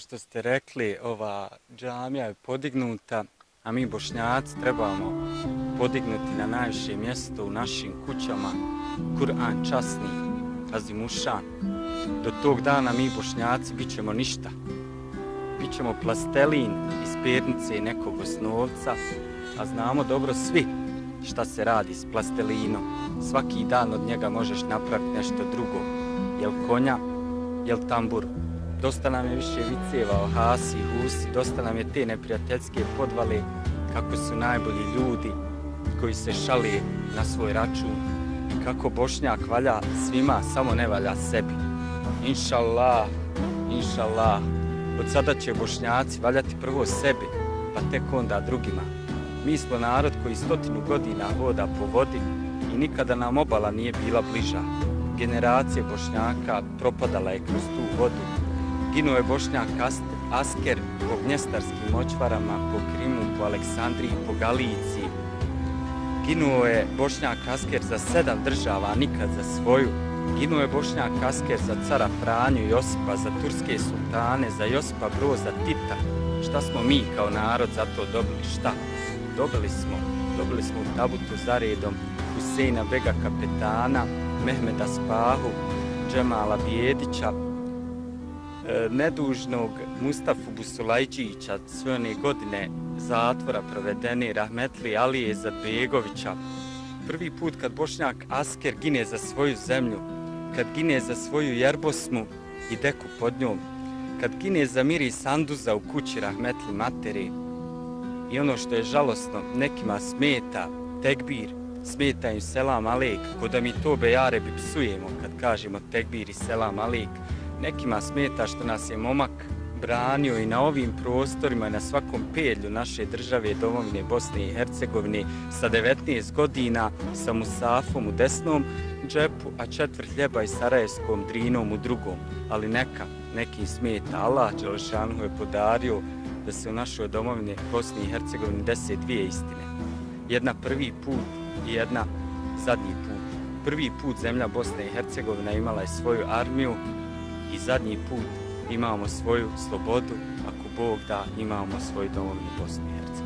što ste rekli, ova džamija je podignuta, a mi Bošnjaci trebamo podignuti na najviše mjesto u našim kućama Kur'an časni, azimušan. Do tog dana mi Bošnjaci bit ćemo ništa. Bićemo plastelin iz pernice nekog osnovca, a znamo dobro svi šta se radi s plastelinom. Svaki dan od njega možeš napraviti nešto drugo. Jel konja, jel tamburu. Dosta nam je više viceva o Hasi, Husi, dosta nam je te neprijateljske podvale kako su najbolji ljudi koji se šale na svoj račun i kako Bošnjak valja svima, samo ne valja sebi. Inšallah, inšallah, od sada će Bošnjaci valjati prvo sebi, pa tek onda drugima. Mi smo narod koji 100 godina hoda po vodi i nikada nam obala nije bila bliža. Generacije Bošnjaka propadala je kroz tu vodu. Ginuo je Bošnjak Asker po gnjestarskim močvarama, po Krimu, po Aleksandriji, po Galiciji. Ginuo je Bošnjak Asker za 7 država, nikad za svoju. Ginuo je Bošnjak Asker za cara Franju Josipa, za turske sultane, za Josipa Broza Tita. Šta smo mi kao narod za to dobili? Šta? Dobili smo u tabutu zaredom Huseina Bega kapetana, Mehmeda Spahu, Džemala Bijedića, nedužnog Mustafu Busulajđića, sve one godine zatvora provedene, Rahmetli Alije Zadbegovića. Prvi put kad Bošnjak Asker gine za svoju zemlju, kad gine za svoju Jerbosmu i deku pod njom, kad gine za miris anduza u kući Rahmetli Materi. I ono što je žalosno, nekima smeta tekbir, smeta im selam alejk, ko da mi to bejarebi psujemo kad kažemo tekbir i selam alejk. Nekima smeta što nas je momak branio i na ovim prostorima i na svakom pedlju naše države domovine Bosne i Hercegovine sa 19 godina, sa musafom u desnom džepu, a 1/4 hljeba i sarajevskom drinom u drugom. Ali nekim smeta. Allah Đelešanu je podario da se u našoj domovini Bosni i Hercegovini dese 2 istine. Jedna prvi put i jedna zadnji put. Prvi put zemlja Bosne i Hercegovina imala je svoju armiju i zadnji put imamo svoju slobodu, ako Bog da, imamo svoju domovinu Bosnu i Hercegovinu.